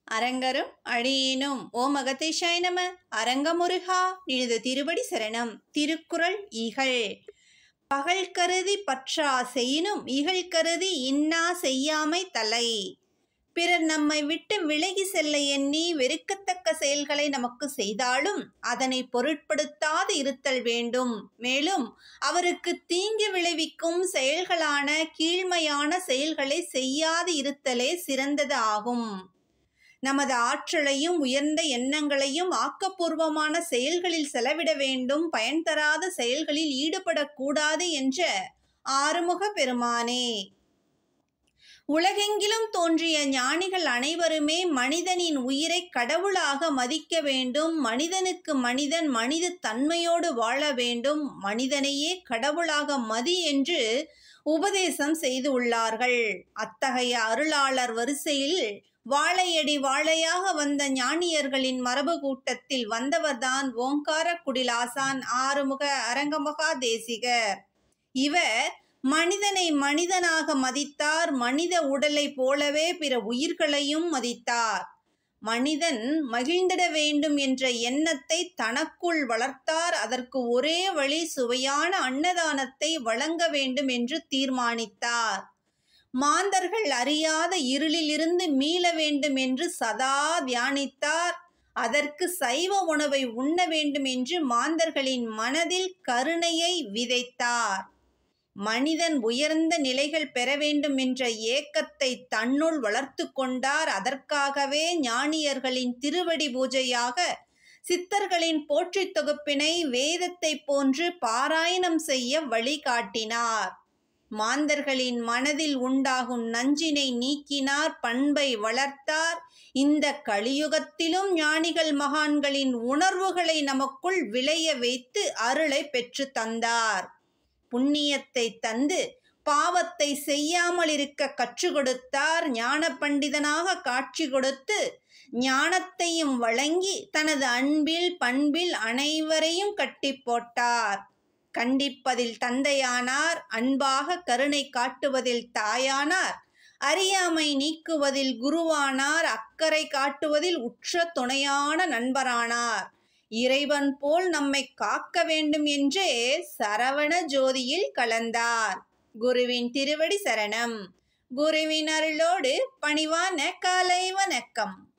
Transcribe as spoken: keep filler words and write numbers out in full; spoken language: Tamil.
அரங்கரும் அடியேனும் ஓம் அகத்தீசாய நம. அரங்கமுருகா நினது திருவடி சரணம். திருக்குறள் இகழ். பகல் கருதி பற்றா செய்யினும் இகழ் கருதி இன்னா செய்யாமை தலை. பிறர் நம்மை விட்டு விலகி செல்ல எண்ணி வெறுக்கத்தக்க செயல்களை நமக்கு செய்தாலும் அதனை பொருட்படுத்தாது இருத்தல் வேண்டும். மேலும் அவருக்கு தீங்கு விளைவிக்கும் செயல்களான கீழ்மையான செயல்களை செய்யாது இருத்தலே சிறந்தது ஆகும். நமது ஆற்றலையும் உயர்ந்த எண்ணங்களையும் ஆக்கப்பூர்வமான செயல்களில் செலவிட வேண்டும், பயன் தராத செயல்களில் ஈடுபடக்கூடாது என்ற ஆறுமுக பெருமானே. உலகெங்கிலும் தோன்றிய ஞானிகள் அனைவருமே மனிதனின் உயிரை கடவுளாக மதிக்க வேண்டும், மனிதனுக்கு மனிதன் மனித தன்மையோடு வாழ வேண்டும், மனிதனையே கடவுளாக மதி என்று உபதேசம் செய்து உள்ளார்கள். அத்தகைய அருளாளர் வரிசையில் வாழையடி வாழையாக வந்த ஞானியர்களின் மரபு கூட்டத்தில் வந்தவர்தான் ஓங்கார குடிலாசான் ஆறுமுக அரங்கமகா தேசிகர். இவர் மனிதனை மனிதனாக மதித்தார். மனித உடலை போலவே பிற உயிர்களையும் மதித்தார். மனிதன் மகிழ்ந்திட வேண்டும் என்ற எண்ணத்தை தனக்குள் வளர்த்தார். அதற்கு ஒரே வழி சுவையான அன்னதானத்தை வழங்க வேண்டும் என்று தீர்மானித்தார். மாந்தர்கள் அறியாத இருளிலிருந்து மீள வேண்டும் என்று சதா தியானித்தார். அதற்கு சைவ உணவை உண்ண வேண்டும் என்று மாந்தர்களின் மனதில் கருணையை விதைத்தார். மனிதன் உயர்ந்த நிலைகள் பெற வேண்டும் என்ற ஏக்கத்தை தன்னுள் வளர்த்து கொண்டார். அதற்காகவே ஞானியர்களின் திருவடி பூஜையாக சித்தர்களின் போற்றித் தொகுப்பினை வேதத்தை போன்று பாராயணம் செய்ய வழிகாட்டினார். மாந்தர்களின் மனதில் உண்டாகும் நஞ்சினை நீக்கினார், பண்பை வளர்த்தார். இந்த கலியுகத்திலும் ஞானிகள் மகான்களின் உணர்வுகளை நமக்குள் விளைய வைத்து அருளை பெற்று தந்தார். புண்ணியத்தை தந்து பாவத்தை செய்யாமல் இருக்க கற்றுக் கொடுத்தார். ஞான பண்டிதனாக காட்சி கொடுத்து ஞானத்தையும் வழங்கி தனது அன்பில் பண்பில் அனைவரையும் கட்டி போட்டார். கண்டிப்பதில் தந்தையானார், அன்பாக கருணை காட்டுவதில் தாயானார், அறியாமை நீக்குவதில் குருவானார், அக்கறை காட்டுவதில் உற்ற துணையான நண்பரானார். இறைவன் போல் நம்மை காக்க வேண்டும் என்றே சரவண ஜோதியில் கலந்தார். குருவின் திருவடி சரணம். குருவின் அருளோடு பணிவான காலை வணக்கம்.